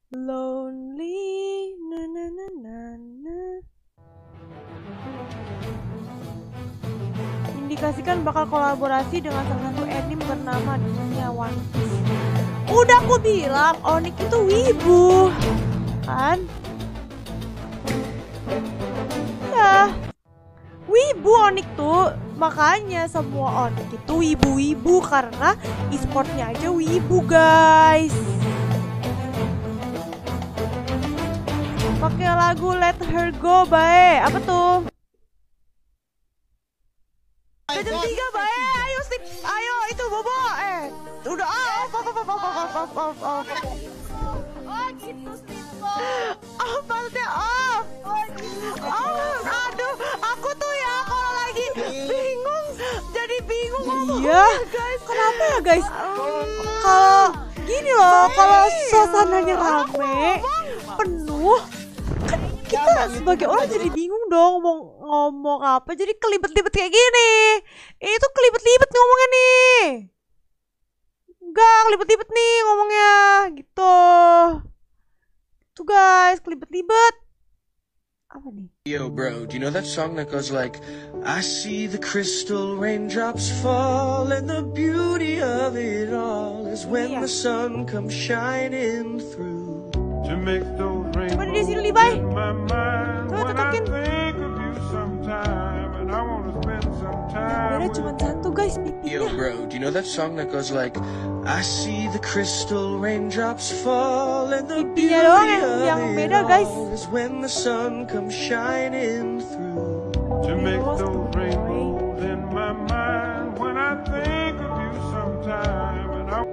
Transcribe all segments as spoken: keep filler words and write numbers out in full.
Lonely na na na na na. Indikasikan bakal kolaborasi dengan salah satu anime bernama Dunia One Piece. Udah aku bilang Onyx itu wibu kan? Ya, wibu Onyx tuh, makanya semua Onyx itu wibu-wibu karena e-sportnya aja wibu guys. Pakai lagu Let Her Go bae. Apa tuh? Jam tiga bae. Ayo sleep. Ayo itu bobo. Eh, udah off off off off off off off off. Oh gitu sleep. Off maksudnya off. Oh gitu. Oh, aduh, aku tuh ya kalau lagi bingung jadi bingung ngomong. Iya, guys. Kenapa ya guys? Kalau gini loh, kalau suasananya rame, penuh, kan kita sebagai orang jadi bingung dong mau ngomong apa, jadi kelibet-libet kayak gini. Ini tuh kelibet-libet ngomongnya nih. Enggak, kelibet-libet nih ngomongnya gitu. Tuh guys, kelibet-libet. Apa nih? Yo bro, do you know that song that goes like, I see the crystal raindrops fall and the beauty of it all is when Iya. the sun comes shining through. To make those Coba di sini Levi. my mind Coba tutakin. think of you sometime and I wanna spend some Beda cuma satu guys Yo pipinya. bro, do you know that song that goes like, I see the crystal raindrops fall and the beauty Pipinya doang yang, of yang it beda guys. all is when the sun comes shining through. To make Lost those the way. rainbows in my mind when I think of you sometime and I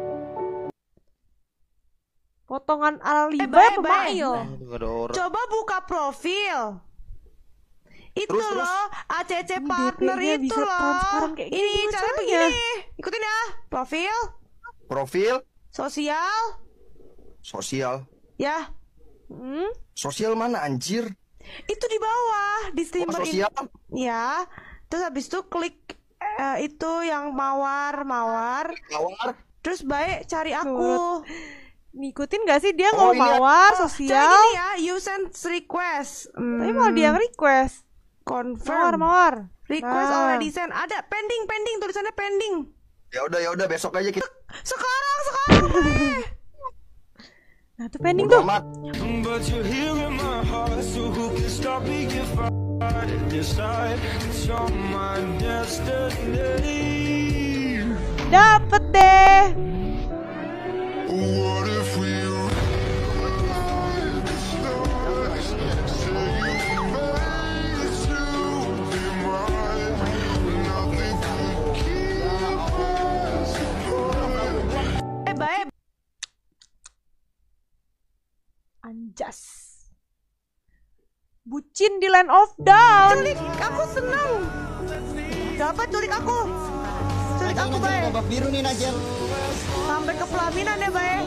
Potongan ala Levi bye, apa bye. Mail? Ada orang. Coba buka profil. Itu Terus, terus. loh, A C C Ini partner D P-nya itu bisa loh. transparan kayak gini, Ini gimana caranya caranya? begini. Ikutin ya. Profil, Profil sosial, sosial. ya. Hmm? Sosial mana anjir? Itu di bawah, di Oh, streamer ini. sosial. Ya. Terus habis itu klik eh, itu yang mawar, mawar. Mawar. Terus baik cari aku. Ngikutin gak sih dia Oh, ngomong ini ya. mawar, Cara sosial? gini ya, you send request. Tapi Hmm, malah dia yang request. confirm. Mawar, mawar. Request Nah. already send. Ada pending, pending tulisannya pending. Ya udah ya udah besok aja kita. Sekarang, sekarang. Bae. Nah tuh pending Bodo tuh. amat. But you're here in my heart, so who can stop me if I decide it's you're my destiny? Dapet deh. What if we Eh, bae. Anjas. Bucin di Land of Dawn. Culik, aku senang. Dapat culik aku. Culik aku, bae. Babak biru nih Najel. Sampai ke pelaminan ya, bae.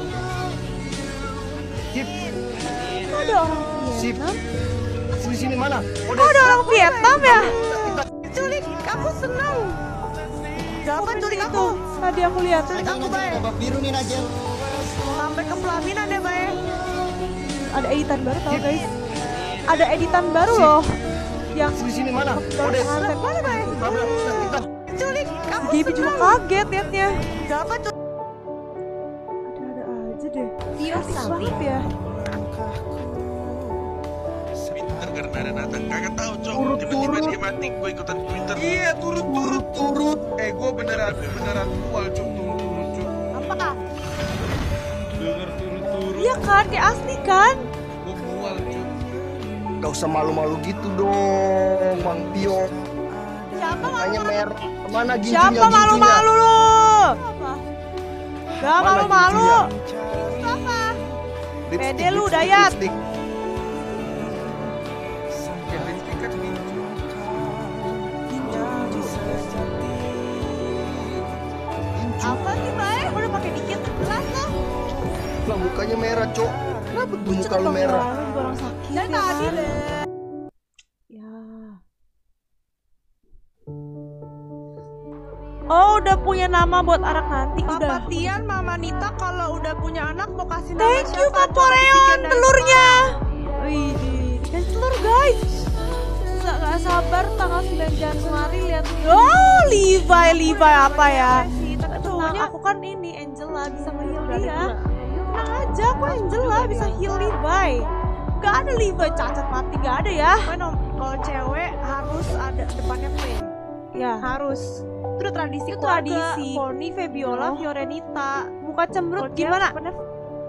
Sip, Ada orang sip. Vietnam. Sini sini mana? Oh, ada orang Vietnam ya? Culik, aku senang. Dapat culik aku. Tadi aku lihat. Culik aku, bae. Babak biru nih Najel. Sampai ke pelaminan ya, bae. Ada editan baru tau guys. Ada editan baru loh. Yang Sini sini mana? baru Odes. pengantin. Mana bae? Tabrak kita. Culik, aku Gaby juga senang. kaget liatnya. Dapat culik. Ada-ada aja deh. Feel Banget ya. Twitter karena ada Nathan kagak tahu cok Turut, tiba-tiba turut. dia mati gue ikutan Twitter iya turut turut Turut. eh gue beneran beneran mual cok turut turut cok Apa? denger turut turut Iya kan, kayak asli kan? gue mual cok Gak usah malu-malu gitu dong, Bang Tio. Siapa Hanya mau merah. Mana ginjunya? Siapa ginjunya? malu-malu lu? Gak Mana malu-malu. ginjunya? apa? Lipstick, Pede lu, lipstick, Dayat. lipstick. kayak lipstick kan gitu Apa sih, bae? Udah pakai dikit gelas loh. Lah mukanya merah, Cok. Kenapa tuh muka lu Bang merah? Lalu juga orang sakit Dan ya tadi kan? deh. Ya. Oh, udah punya nama buat anak nanti udah. Papa Tian, Mama Nita kalau udah punya anak mau kasih nama Thank you, siapa? Kak Poreon. tanggal sembilan Januari lihat. Oh, Levi, Levi apa ya? Tenang, aku kan ini Angela bisa nge-heal dia. Tenang aja, aku Angela bisa heal Levi. Gak ada Levi cacat mati, gak ada ya. Kalau cewek harus ada depannya P. Ya, Harus. Itu udah tradisi itu keluarga. tradisi. Pony, Febiola, Oh. Fiorenita. Muka cemberut Kalau gimana? cewek sebenarnya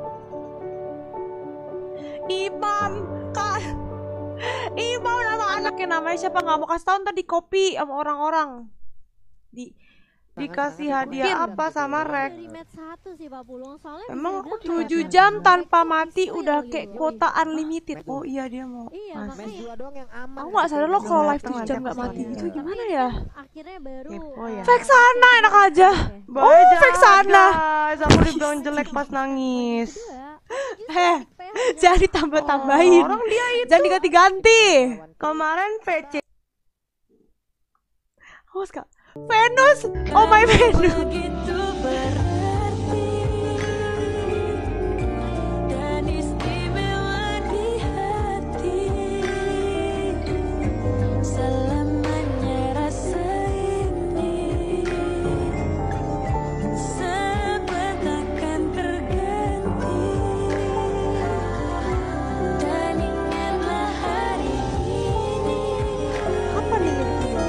Imam, kan? Imam nama anaknya namanya siapa? Nggak mau kasih tahu ntar di copy sama orang-orang. Di dikasih hadiah apa sama Rek? Dari match satu sih Pak Pulung, soalnya Emang bisa aku dibilang tujuh kayak jam match tanpa satu mati bisa udah ya, kayak Leo. kuota unlimited. Oh iya dia mau. Iya, Mas. makanya Aku nggak sadar lo kalau live tujuh jam nggak Jangan mati jangan itu jangan. gimana Tapi ya? kan akhirnya baru Kepo ya. uh, Vexana enak aja. Boy, Oh, jangan, Vexana. guys. Aku dibilang jelek pas nangis. kedua, Heh, jangan ditambah-tambahin. Orang dia itu Jangan diganti-ganti. kemarin V C. Awas kak. Venus, oh my Venus. Apa nih videonya?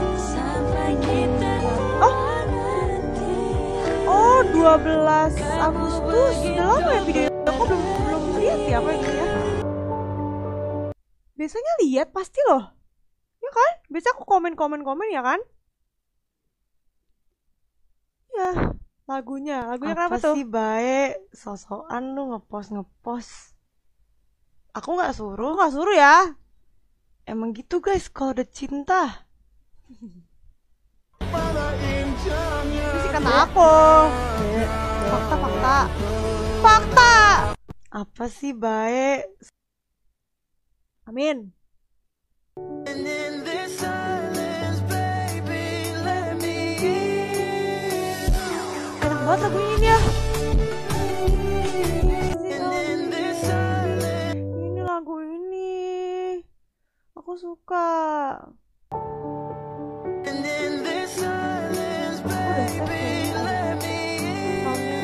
Oh, dua belas Agustus. Udah lama ya video aku belum belum lihat ya apa ini ya. Biasanya lihat pasti loh. Ya kan? Biasa aku komen-komen-komen ya kan? Ya, lagunya. Lagunya Apa kenapa tuh? sih baik sosokan lu ngepost ngepost. Aku nggak Aku suruh. nggak suruh ya. Emang gitu guys kalau udah cinta. Itu sih kata aku. Fakta-fakta. Fakta. Apa sih baik? Amin. Enak banget lagu ini ya. Ini lagu ini. Aku suka. Aku udah save ya. Soundnya.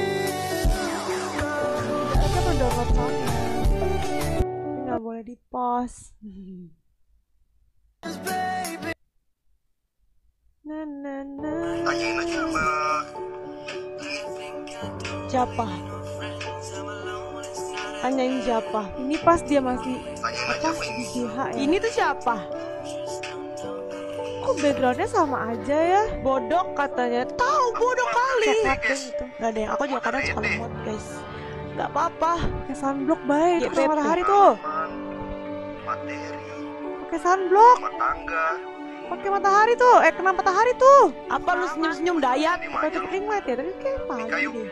Tapi aku download soundnya. Ini nggak boleh di post. Na na na. Siapa? Tanyain siapa? Ini pas dia masih apa di G H ya. Ini tuh siapa? Kok backgroundnya sama aja ya? Bodoh katanya. Tahu bodoh kali. Kayak Captain gitu. Gak ada yang aku juga kadang suka lemot guys. Gak apa-apa. Pakai sunblock baik. G Pakai P P. matahari tuh. Pakai sunblock. Pakai matahari tuh. Eh kena matahari tuh. Apa lu senyum-senyum Dayak? Pakai ring light ya. Tapi kayak pagi deh.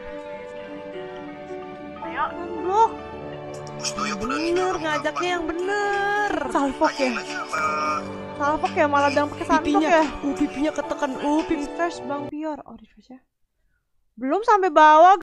Sunblock. Bener ngajaknya yang bener. Salfok ya. Salfok ya malah bilang pakai sunblock Pipinya, ya. uh pipinya ketekan, uh pipi. Refresh Bang Pior. Oh refresh ya. Belum sampai bawah